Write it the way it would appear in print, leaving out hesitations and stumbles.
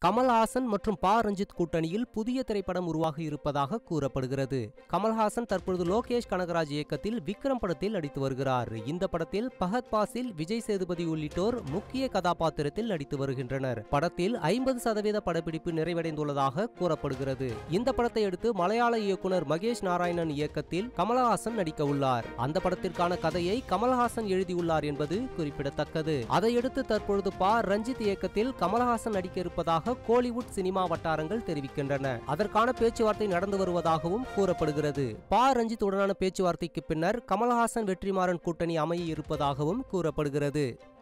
கமல்ஹாசன் மற்றும் பாரஞ்சித் கூட்டணியில் புதிய திரைப்படம் உருவாக இருப்பதாக கூறப்படுகிறது. கமல்ஹாசன் தற்பொழுது லோகேஷ் கனகராஜ் இயக்கத்தில் விக்ரம் படத்தில் நடித்து வருகிறார். இந்த படத்தில் பஹத் பாசில், விஜய் சேதுபதி உள்ளிட்டோர் முக்கிய கதாபாத்திரத்தில் நடித்து வருகின்றனர். படத்தில் 50% படப்பிடிப்பு நிறைவடைந்துள்ளதாக கூறப்படுகிறது. இந்த படத்தை அடுத்து மலையாள இயக்குனர் மகேஷ் நாராயணன் இயக்கத்தில் கமல்ஹாசன் நடிக்க உள்ளார். அந்த படத்திற்கான கதையை கமல்ஹாசன் எழுதியுள்ளார் என்பது குறிப்பிடத்தக்கது. அதையடுத்து தற்பொழுது ரஞ்சித் இயக்கத்தில் கமல்ஹாசன் நடிக்க இருப்பதாக கோலிவுட் சினிமா வட்டாரங்கள் தெரிவிக்கின்றன. அதற்கான பேச்சுவார்த்தை நடந்து வருவதாகவும் கூறப்படுகிறது. ரஞ்சித் உடனான பேச்சுவார்த்தைக்கு பின்னர் கமல்ஹாசன் வெற்றிமாறன் கூட்டணி அமைய இருப்பதாகவும் கூறப்படுகிறது.